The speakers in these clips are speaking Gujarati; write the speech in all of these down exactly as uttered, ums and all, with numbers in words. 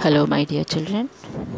હેલો માય ડિયર ચિલ્ડ્રન,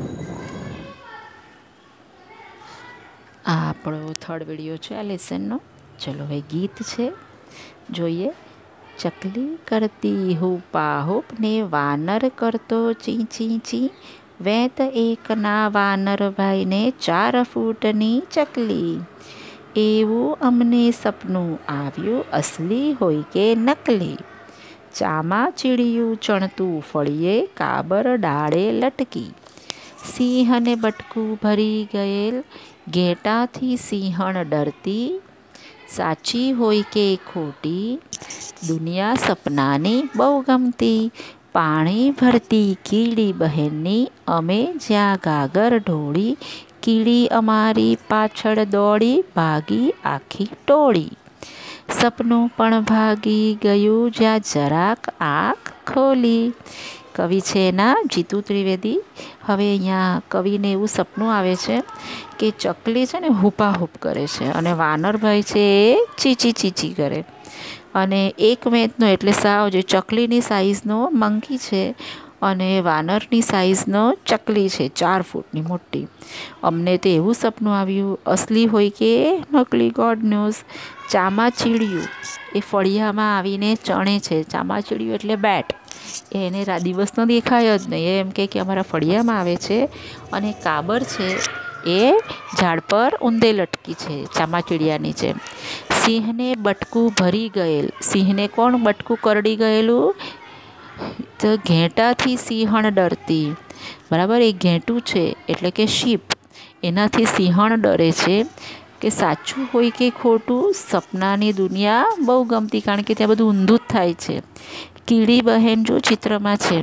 આ આપણો થર્ડ વિડીયો છે આ લેસનનો. ચલો હવે ગીત છે, જોઈએ. ચકલી કરતી હુપા હુપ ને વાનર કરતો ચી ચી ચી, વેત એકના વાનર ભાઈને ચાર ફૂટની ચકલી. એવું અમને સપનું આવ્યું, અસલી હોય કે નકલી. ચામાં ચીડિયું ચણતું ફળીએ, કાબર ડાળે લટકી. સિંહને બટકું ભરી ગયેલ, ઘેટાથી સિંહણ ડરતી. સાચી હોય કે ખોટી, દુનિયા સપનાની બહુ ગમતી. પાણી ભરતી કીડી બહેનની, અમે જ્યાં ગાગર ઢોળી. કીડી અમારી પાછળ દોડી, ભાગી આખી ટોળી. સપનું પણ ભાગી ગયું જ્યાં જરાક આંખ ખોલી. કવિ છે એના જીતુ ત્રિવેદી. હવે અહીંયા કવિને એવું સપનું આવે છે કે ચકલી છે ને હુપા હુપ કરે છે અને વાનરભાઈ છે એ ચીચી ચીચી કરે. અને એક મેચનો એટલે સાવ જે ચકલીની સાઇઝનો મંકી છે અને વાનરની સાઇઝનો ચકલી છે, ચાર ફૂટની મોટી. અમને તો એવું સપનું આવ્યું, અસલી હોય કે નકલી, ગોડ ન્યૂઝ. ચામાચીડિયું એ ફળિયામાં આવીને ચણે છે. ચામાચીડિયું એટલે બેટ. એને દિવસનો દેખાય જ નહીં, એમ કે અમારા ફળિયામાં આવે છે. અને કાબર છે એ ઝાડ પર ઊંધે લટકી છે, ચામાચીડિયાની જેમ. સિંહને બટકું ભરી ગયેલ. સિંહને કોણ બટકું કરડી ગયેલું? તો ઘેટાથી સિંહણ ડરતી. બરાબર, એ ઘેટું છે એટલે કે શીપ, એનાથી સિંહણ ડરે છે. કે સાચું હોય કે ખોટું, સપનાની દુનિયા બહુ ગમતી, કારણ કે ત્યાં બધું ઊંધું જ થાય છે. કીડી બહેન જો ચિત્રમાં છે,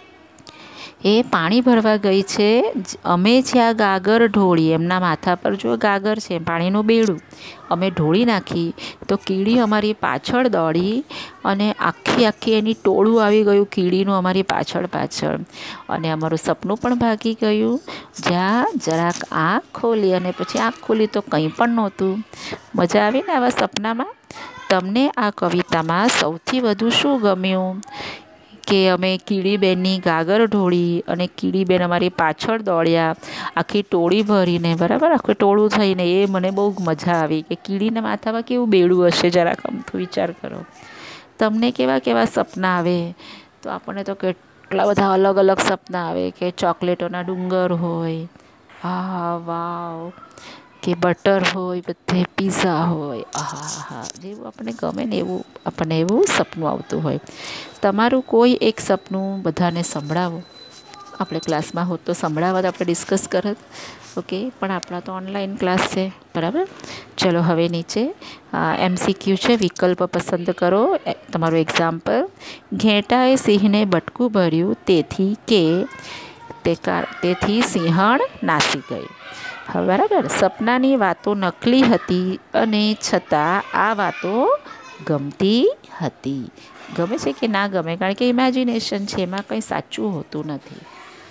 એ પાણી ભરવા ગઈ છે. અમે જ્યાં ગાગર ઢોળી, એમના માથા પર જો ગાગર છે, પાણીનું બેડું અમે ઢોળી નાખી, તો કીડી અમારી પાછળ દોડી અને આખી આખી એની ટોળું આવી ગયું કીડીનું અમારી પાછળ પાછળ. અને અમારું સપનું પણ ભાગી ગયું જ્યાં જરાક આંખ ખોલી. અને પછી આંખ ખોલી તો કંઈ પણ નહોતું. મજા આવી ને આવા સપનામાં? તમને આ કવિતામાં સૌથી વધુ શું ગમ્યું? કે અમે કીડીબેનની ગાગર ઢોળી અને કીડીબેન અમારી પાછળ દોડ્યા આખી ટોળી ભરીને, બરાબર, આખું ટોળું થઈને. એ મને બહુ મજા આવી કે કીડીના માથામાં કેવું બેડું હશે, જરાક આમથું વિચાર કરો. તમને કેવા કેવા સપના આવે? તો આપણને તો કેટલા બધા અલગ અલગ સપના આવે કે ચોકલેટોના ડુંગર હોય, હા વાવ, કે બટર હોય, બધે પીઝા હોય, આહા હા, જેવું આપણને ગમે ને એવું આપણને એવું સપનું આવતું હોય. તમારું કોઈ એક સપનું બધાને સંભળાવો. આપણે ક્લાસમાં હોત તો સંભળાવત, આપણે ડિસ્કસ કરત. ઓકે, પણ આપણા તો ઓનલાઈન ક્લાસ છે, બરાબર. ચલો હવે નીચે એમસીક્યુ છે, વિકલ્પ પસંદ કરો. તમારું એક્ઝામ્પલ: ઘેટાએ સિંહને બટકું ભર્યું તેથી કે તે તેથી સિંહણ નાસી ગઈ. હવે બરાબર, સપનાની વાતો નકલી હતી અને છતાં આ વાતો ગમતી હતી. ગમે છે કે ના ગમે? કારણ કે ઇમેજિનેશન છે, એમાં કંઈ સાચું હોતું નથી.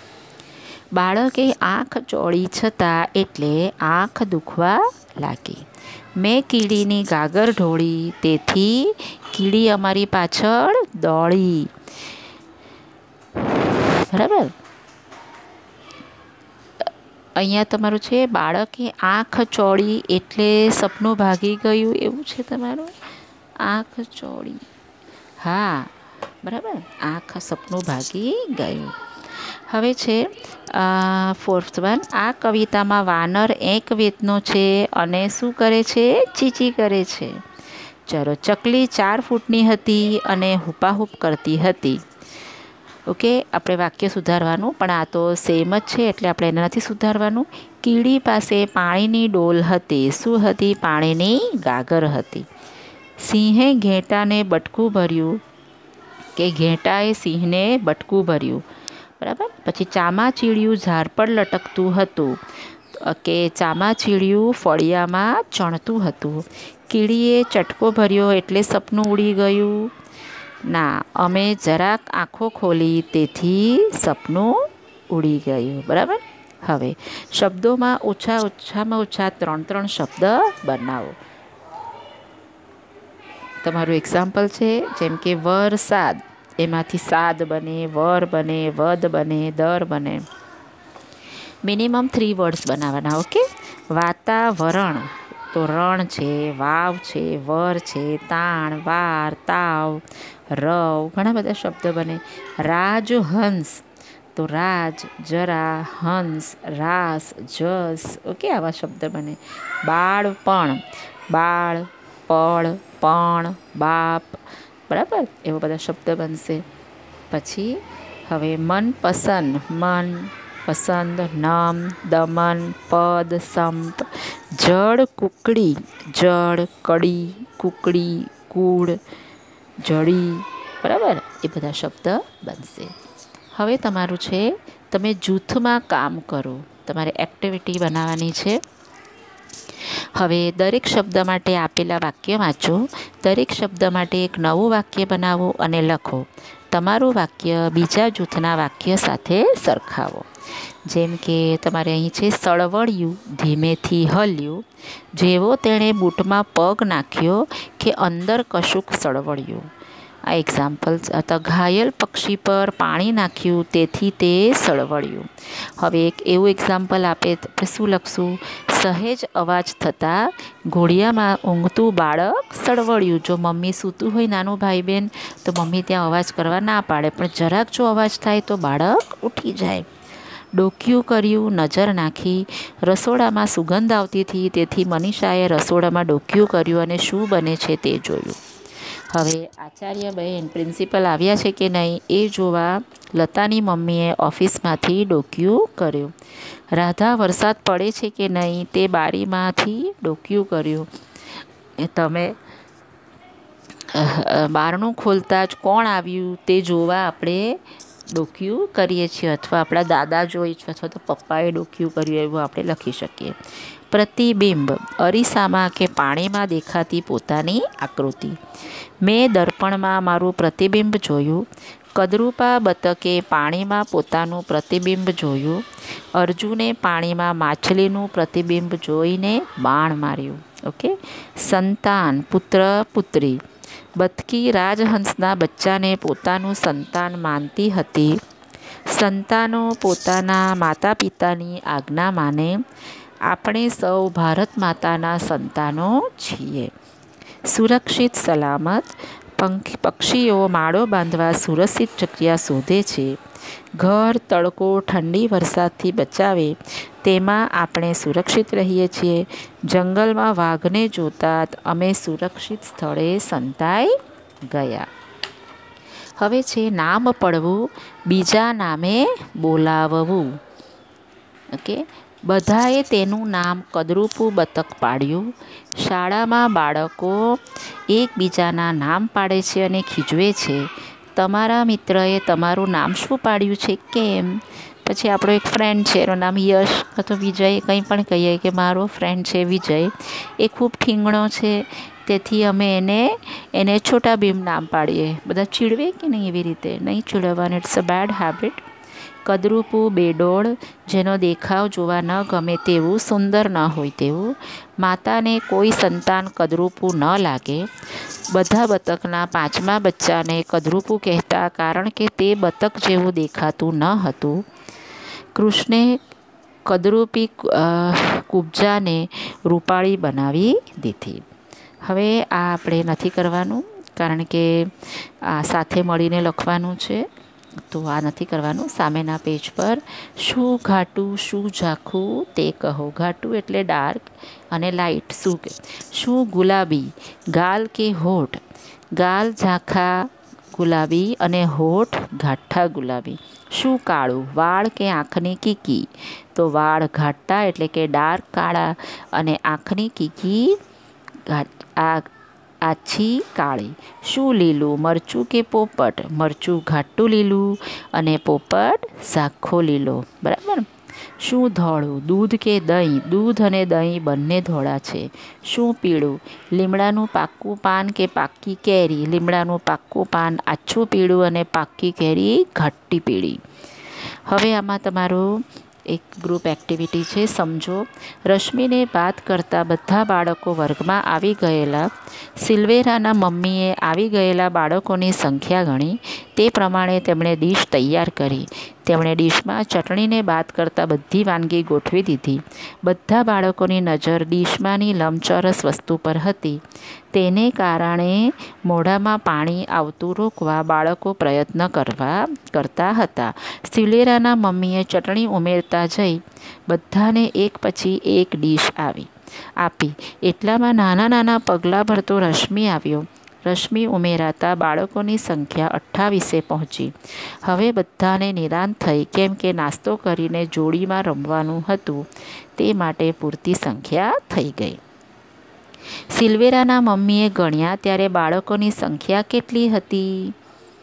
બાળકે આંખ ચોળી છતાં એટલે આંખ દુખવા લાગી. મેં કીડીની ગાગર ઢોળી તેથી કીડી અમારી પાછળ દોડી. બરાબર, અહીંયા તમારું છે બાળકે આંખ ચોળી એટલે સપનું ભાગી ગયું, એવું છે તમારું. આંખ ચોળી, હા બરાબર, આંખ સપનું ભાગી ગયું. હવે છે ફોર્થ વન. આ કવિતામાં વાનર એક વેતનો છે અને શું કરે છે? ચીચી કરે છે. ચલો, ચકલી ચાર ફૂટની હતી અને હુપાહુપ કરતી હતી. ઓકે, આપણે વાક્ય સુધારવાનું, પણ આ તો સેમ જ છે એટલે આપણે એને નથી સુધારવાનું. કીડી પાસે પાણીની ડોલ હતી. શું હતી? પાણીની ગાગર હતી. સિંહે ઘેટાને બટકું ભર્યું, કે ઘેટાએ સિંહને બટકું ભર્યું, બરાબર. પછી ચામાચીડિયું ઝાડ પર લટકતું હતું, કે ચામાચીડિયું ફળિયામાં ચણતું હતું. કીડીએ ચટકો ભર્યો એટલે સપનું ઉડી ગયું. ના, અમે જરાક આંખો ખોલી તેથી સપનું ઉડી ગયું. બરાબર. હવે શબ્દોમાં ઓછા ઓછામાં ઓછા ત્રણ ત્રણ શબ્દ બનાવો. તમારું એક્ઝામ્પલ છે જેમ કે વરસાદ એમાંથી સાદ બને, વર બને, વદ બને, દર બને. મિનિમમ થ્રી વર્ડ્સ બનાવવાના. ઓકે. વાતાવરણ તો રણ છે, વાવ છે, વર છે, તાણ, વાર, તાવ, રવ, ઘણા બધા શબ્દ બને. રાજહંસ તો રાજ, જરા, હંસ, રાસ, જસ. ઓકે, આવા શબ્દ બને. બાળપણ, બાળ, પળ, પણ, બાપ, બરાબર, એવા બધા શબ્દ બનશે. પછી હવે મનપસંદ, મન પસંદ, નમ, દમન, પદ, સંપ, જળ કુકડી, જળ, કડી, કુકડી, કુળ, જડી, બરાબર, એ બધા શબ્દ બનશે. હવે તમારું છે, તમે જૂથમાં કામ કરો, તમારે એક્ટિવિટી બનાવવાની છે. હવે દરેક શબ્દ માટે આપેલા વાક્ય વાંચો. દરેક શબ્દ માટે એક નવું વાક્ય બનાવો અને લખો. તમારું વાક્ય બીજા જૂથના વાક્ય સાથે સરખાવો. જેમ કે તમારે અહીં છે, સળવળ્યું, ધીમેથી હલ્યું, જેવો તેણે બૂટમાં પગ નાખ્યો કે અંદર કશુંક સળવળ્યું. આ એક્ઝામ્પલ્સ હતા. ઘાયલ પક્ષી પર પાણી નાખ્યું તેથી તે સળવળ્યું. હવે એક એવું એક્ઝામ્પલ આપે તો શું લખશું? સહેજ અવાજ થતાં ઘોડિયામાં ઊંઘતું બાળક સળવળ્યું. જો મમ્મી સૂતું હોય નાનું ભાઈ બહેન તો મમ્મી ત્યાં અવાજ કરવા ના પાડે, પણ જરાક જો અવાજ થાય તો બાળક ઉઠી જાય. ડોકિયું કર્યું, નજર નાખી, રસોડામાં સુગંધ આવતી હતી તેથી મનીષાએ રસોડામાં ડોકિયું કર્યું અને શું બને છે તે જોયું. હવે આચાર્ય બહેન પ્રિન્સિપલ આવ્યા છે કે નહીં એ જોવા લતાની મમ્મીએ ઓફિસમાંથી ડોકિયું કર્યું. રાધા વરસાદ પડે છે કે નહીં તે બારીમાંથી ડોકિયું કર્યું. તમે બારણું ખોલતા જ કોણ આવ્યું તે જોવા આપણે ડોકિયું કરીએ છીએ, અથવા આપણા દાદા જોઈ છે અથવા તો પપ્પાએ ડોકિયું કર્યું એવું આપણે લખી શકીએ. પ્રતિબિંબ, અરીસામાં કે પાણીમાં દેખાતી પોતાની આકૃતિ. મેં દર્પણમાં મારું પ્રતિબિંબ જોયું. કદરૂપા બતકે પાણીમાં પોતાનું પ્રતિબિંબ જોયું. અર્જુને પાણીમાં માછલીનું પ્રતિબિંબ જોઈને બાણ માર્યું. ઓકે. સંતાન, પુત્ર, પુત્રી. બતકી રાજહંસના બચ્ચાને પોતાનું સંતાન માનતી હતી. સંતાનો પોતાના માતા પિતાની આજ્ઞા માને. આપણે સૌ ભારત માતાના સંતાનો છીએ. સુરક્ષિત સલામત, પક્ષીઓ માળો બાંધવા સુરક્ષિત જગ્યા શોધે છે. ઘર તડકો ઠંડી વરસાદથી બચાવે તેમાં આપણે સુરક્ષિત રહીએ છીએ. જંગલમાં વાઘને જોતા અમે સુરક્ષિત સ્થળે સંતાઈ ગયા. હવે છે નામ પડવું, બીજા નામે બોલાવવું. ઓકે. બધાએ તેનું નામ કદરૂપું બતક પાડ્યું. શાળામાં બાળકો એકબીજાના નામ પાડે છે અને ખીજવે છે. તમારા મિત્રએ તમારું નામ શું પાડ્યું છે? કેમ? પછી આપણો એક ફ્રેન્ડ છે, એનું નામ યશ અથવા વિજય, કંઈ પણ કહીએ કે મારો ફ્રેન્ડ છે વિજય, એ ખૂબ ઠીંગણો છે તેથી અમે એને એને છોટા ભીમ નામ પાડીએ. બધા ચીડવે કે નહીં? એવી રીતે નહીં ચીડવવાનું. It's a bad habit. કદરૂપું, બેડોળ, જેનો દેખાવ જોવા ન ગમે તેવું, સુંદર ન હોય તેવું. માતાને કોઈ સંતાન કદરૂપું ન લાગે. બધા બતકના પાંચમા બચ્ચાને કદરૂપું કહેતા કારણ કે તે બતક જેવું દેખાતું ન હતું. કૃષ્ણે કદરૂપી કુબ્જાને રૂપાળી બનાવી દીધી. હવે આ આપણે નથી કરવાનું કારણ કે આ સાથે મળીને લખવાનું છે, તો આ નથી કરવાનું. સામેના પેજ પર શું ઘાટું, શું ઝાખું તે કહો. ઘાટું એટલે ડાર્ક અને લાઇટ. શું કે શું ગુલાબી, ગાલ કે હોઠ. ગાલ ઝાંખા ગુલાબી અને હોઠ ઘાટા ગુલાબી. શું કાળું, વાળ કે આંખની કીકી. તો વાળ ઘાટા એટલે કે ડાર્ક કાળા અને આંખની કીકી આ આછી કાળી. શું લીલું, મરચું કે પોપટ. મરચું ઘાટું લીલું અને પોપટ ઝાંખો લીલો. બરાબર. શું ધોળું, દૂધ કે દહીં. દૂધ અને દહીં બંને ધોળા છે. શું પીળું, લીમડાનું પાક્કું પાન કે પાક્કી કેરી. લીમડાનું પાક્કું પાન આછું પીળું અને પાક્કી કેરી ઘાટી પીળી. હવે આમાં તમારું એક ગ્રુપ એક્ટિવિટી છે, સમજો. રશ્મિને બાત કરતાં બધા બાળકો વર્ગમાં આવી ગયેલા. સિલ્વેરાના મમ્મીએ આવી ગયેલા બાળકોની સંખ્યા ગણી. તે પ્રમાણે તેમણે ડીશ તૈયાર કરી. તેમણે ડીશમાં ચટણીને બાત કરતાં બધી વાનગી ગોઠવી દીધી. બધા બાળકોની નજર ડીશમાંની લંબચોરસ વસ્તુ પર હતી. તેને કારણે મોઢામાં પાણી આવતું રોકવા બાળકો પ્રયત્ન કરવા કરતા હતા. સિલ્વેરાના મમ્મીએ ચટણી ઉમેરતા જઈ બધાને એક પછી એક ડીશ આવી આપી. એટલામાં નાના નાના પગલાં ભરતો રશ્મિ આવ્યો. રશ્મિ ઉમેરાતા બાળકોની સંખ્યા અઠ્ઠાવીસે પહોંચી. હવે બધાને નિરાંત થઈ, કેમ કે નાસ્તો કરીને જોડીમાં રમવાનું હતું, તે માટે પૂરતી સંખ્યા થઈ ગઈ. સિલ્વેરાના મમ્મીએ ગણ્યા ત્યારે બાળકોની સંખ્યા કેટલી હતી?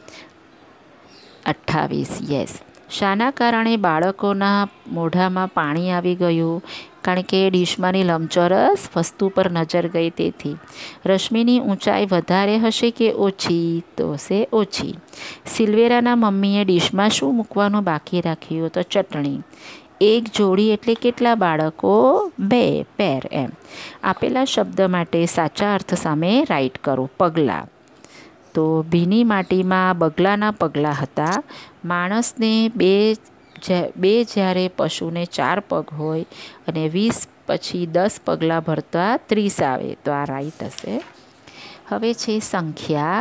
અઠ્ઠાવીસ. યસ. શાના કારણે બાળકોના મોઢામાં પાણી આવી ગયું? કારણ કે ડીશમાંની લંબચોરસ વસ્તુ પર નજર ગઈ તેથી. રશ્મિની ઊંચાઈ વધારે હશે કે ઓછી? તો હશે ઓછી. સિલ્વેરાના મમ્મીએ ડીશમાં શું મૂકવાનું બાકી રાખ્યું? તો ચટણી. એક જોડી એટલે કેટલા બાળકો? બે. પેર. એમ આપેલા શબ્દ માટે સાચા અર્થ સામે રાઈટ કરો. પગલાં. તો ભીની માટીમાં બગલાના પગલાં હતા. માણસને બે બે જ્યારે પશુને ચાર પગ હોય અને વીસ પછી દસ પગલાં ભરતા ત્રીસ આવે, તો આ રાઈટ હશે. હવે છે સંખ્યા.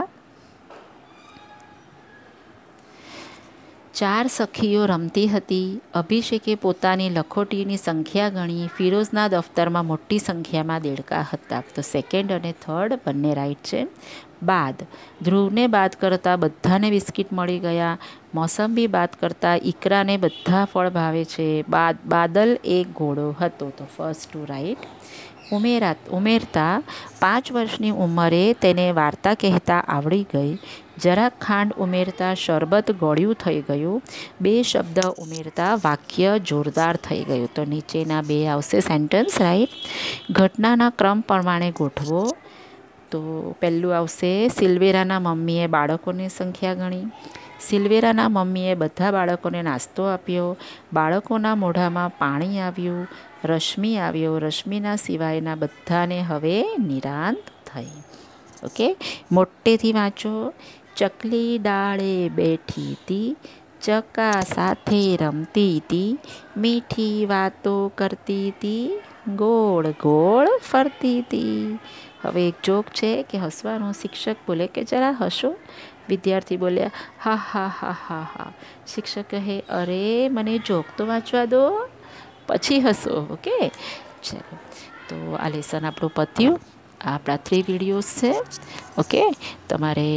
ચાર સખીઓ રમતી હતી. અભિષેકે પોતાની લખોટીની સંખ્યા ગણી. ફિરોઝના દફતરમાં મોટી સંખ્યામાં દેડકા હતા. તો સેકન્ડ અને થર્ડ બંને રાઈટ છે. બાદ. ધ્રુવને બાદ કરતાં બધાને બિસ્કિટ મળી ગયા. મોસંબી બાદ કરતાં ઈકરાને બધા ફળ ભાવે છે. બાદ બાદલ એક ઘોડો હતો. તો ફર્સ્ટ ટુ રાઈટ. ઉમેરા ઉમેરતા પાંચ વર્ષની ઉંમરે તેને વાર્તા કહેતા આવડી ગઈ. જરાક ખાંડ ઉમેરતા શરબત ગળ્યું થઈ ગયું. બે શબ્દ ઉમેરતા વાક્ય જોરદાર થઈ ગયું. તો નીચેના બે આવશે સેન્ટેન્સ રાઈટ. ઘટનાના ક્રમ પ્રમાણે ગોઠવો. તો પહેલું આવશે સિલ્વેરાના મમ્મીએ બાળકોની સંખ્યા ગણી. સિલ્વેરાના મમ્મીએ બધા બાળકોને નાસ્તો આપ્યો. બાળકોના મોઢામાં પાણી આવ્યું. રશ્મિ આવ્યો. રશ્મિના સિવાયના બધાને હવે નિરાંત થઈ. ઓકે, મોટેથી વાંચો. ચકલી ડાળે બેઠી હતી. ચકા સાથે રમતી હતી. મીઠી વાતો કરતી હતી. ગોળ ગોળ ફરતી હતી. હવે એક જોક છે કે હસવાનું. શિક્ષક બોલે કે જરા હસો. વિદ્યાર્થી બોલ્યા હા હા હા હા હા. શિક્ષક કહે અરે મને જોક તો વાંચવા દો, પછી હસો. ઓકે, ચાલો. તો આ લેસન આપણું પત્યું. આ આપણા થ્રી વિડીયોઝ છે. ઓકે, તમારે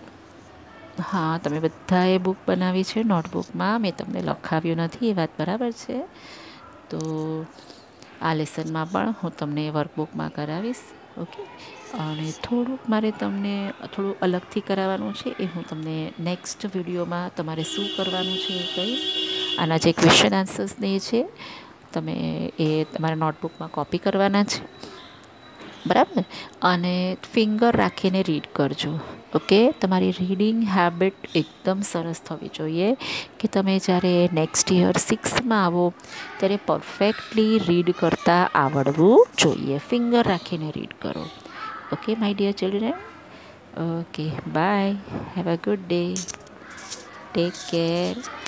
હા તમે બધાએ બુક બનાવી છે. નોટબુકમાં મેં તમને લખાવ્યું નથી, એ વાત બરાબર છે. તો આ લેસનમાં પણ હું તમને વર્કબુકમાં કરાવીશ. ઓકે, અને થોડુંક મારે તમને થોડું અલગથી કરાવવાનું છે, એ હું તમને નેક્સ્ટ વિડીયોમાં તમારે શું કરવાનું છે એ કહીશ. આના જે ક્વેશ્ચન આન્સર્સને છે તમે એ તમારા નોટબુકમાં કોપી કરવાના છે, બરાબર. અને ફિંગર રાખીને રીડ કરજો. ઓકે, તમારી રીડિંગ હેબિટ એકદમ સરસ થવી જોઈએ કે તમે જ્યારે નેક્સ્ટ યર સિક્સમાં આવો ત્યારે પરફેક્ટલી રીડ કરતાં આવડવું જોઈએ. ફિંગર રાખીને રીડ કરો. Okay my dear children. Okay, bye. Have a good day. Take care.